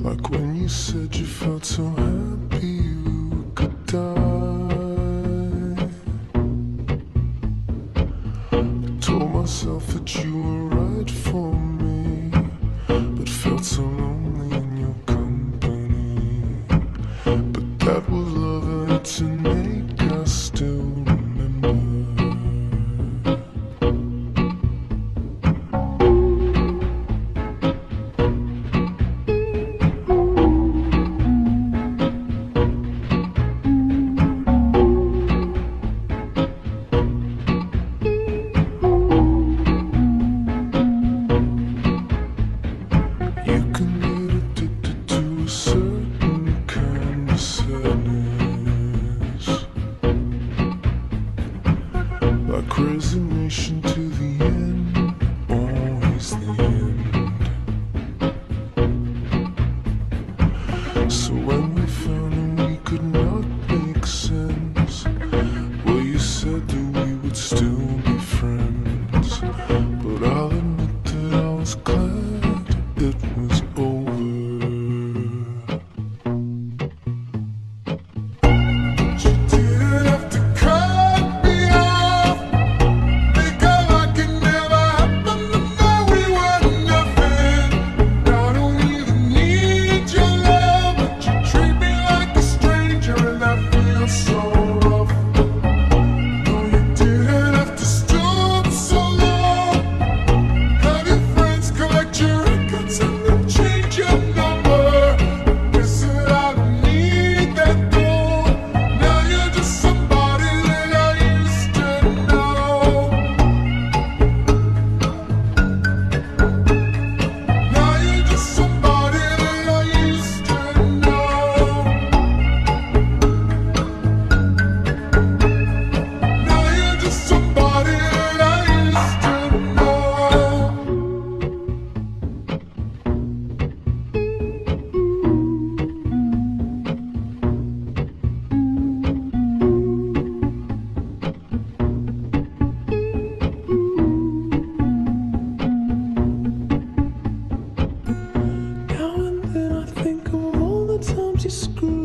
Like when you said you felt so happy you could die. I told myself that you were right for me, but felt so lonely in your company. But that was love and to make us still remember. Like resignation to the end, always the end. So when we found and we could not make sense, well, you said that we would still be friends. But I'll admit that I was glad it was over. You screw